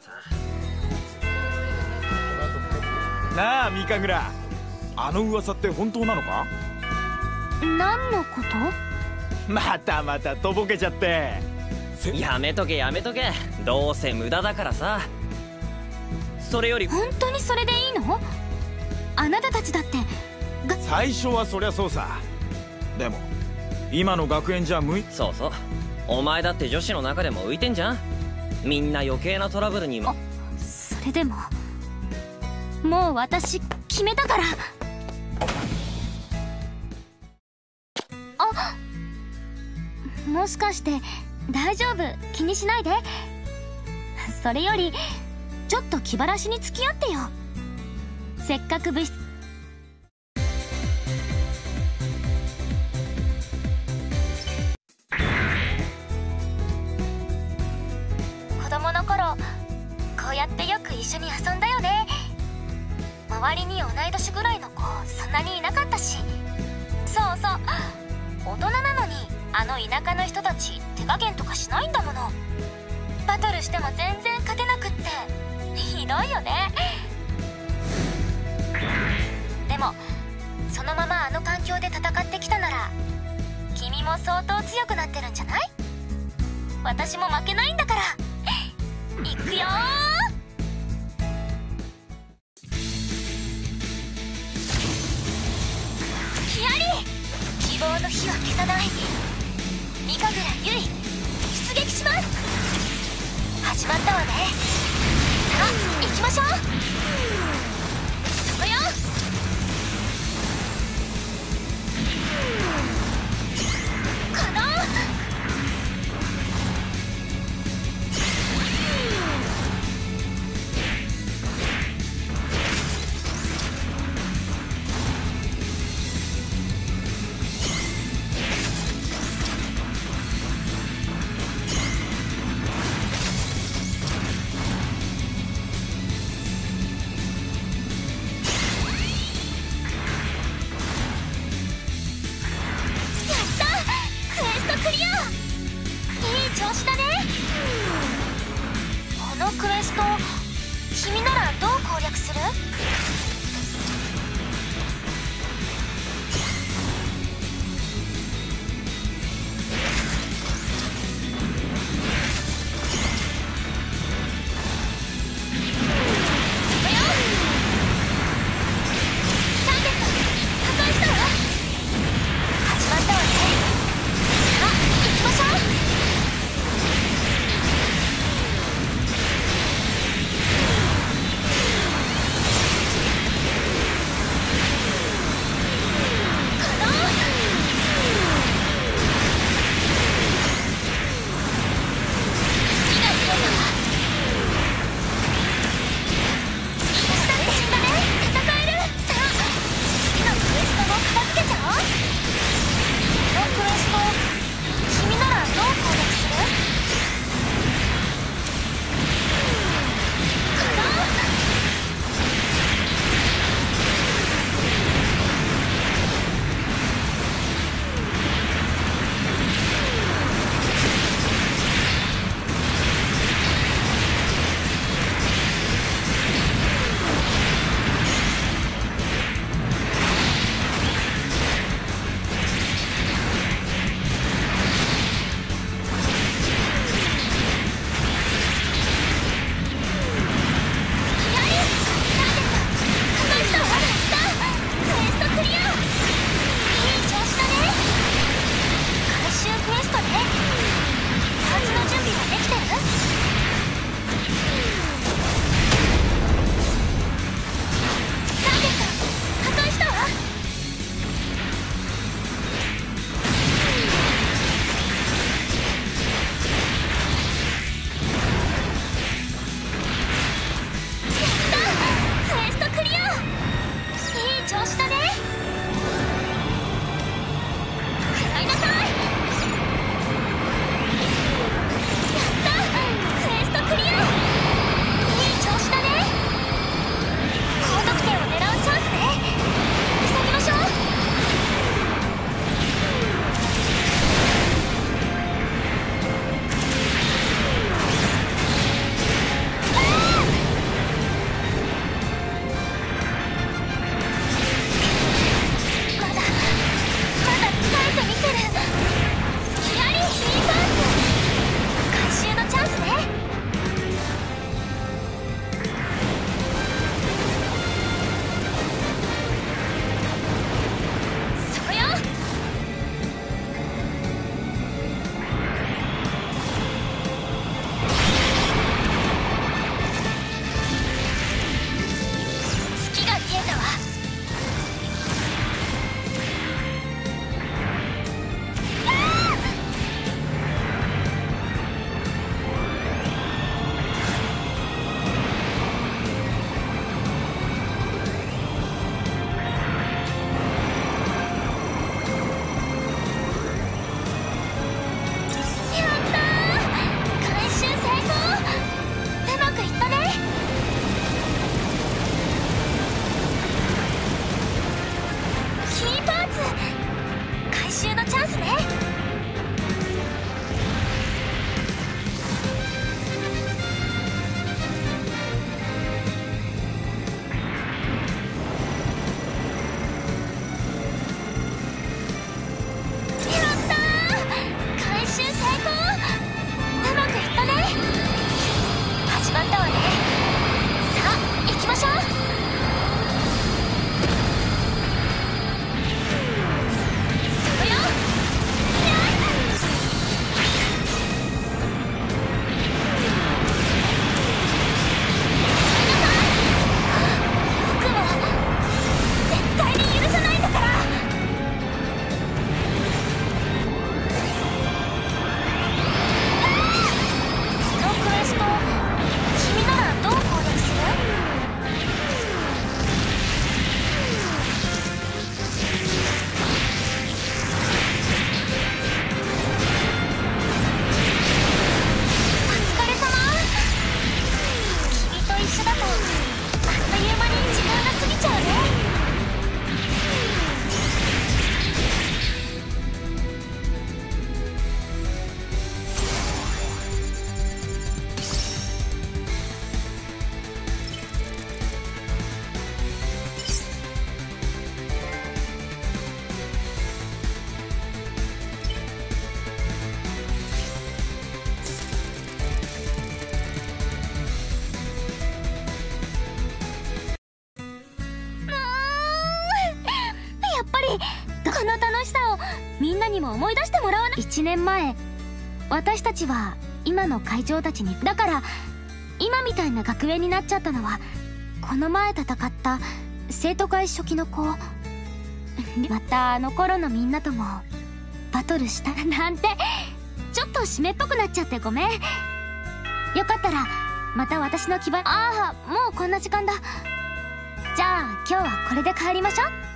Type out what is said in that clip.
なあ三神楽、あの噂って本当なのか？ 何のこと？ またまたとぼけちゃって。 やめとけやめとけ、どうせ無駄だからさ。それより本当にそれでいいの？あなたたちだって最初はそりゃそうさ。でも今の学園じゃそうそう、お前だって女子の中でも浮いてんじゃん。みんな余計なトラブルにも。 それでももう私決めたから。あ、もしかして大丈夫、気にしないで。それよりちょっと気晴らしに付き合ってよ。せっかく部室子供の頃こうやってよく一緒に遊んだよね。周りに同い年ぐらいの子そんなにいなかったし。そうそう、大人なのにあの田舎の人たち手加減とかしないんだもの。バトルしても全然勝てなくってひどいよね。でもそのままあの環境で戦ってきたなら君も相当強くなってるんじゃない？私も負けないんだから。いくよー。隙あり！希望の火は消さない。三神楽ゆい、出撃します。始まったわね。さあ行きましょう。そこよ。かな。 習のチャンスね。この楽しさをみんなにも思い出してもらわない。1年前私たちは今の会長たちに、だから今みたいな学園になっちゃったのはこの前戦った生徒会初期の子、またあの頃のみんなともバトルしたなんて、ちょっと締めっぽくなっちゃってごめん。よかったらまた私の気分。ああ、もうこんな時間だ。じゃあ今日はこれで帰りましょう。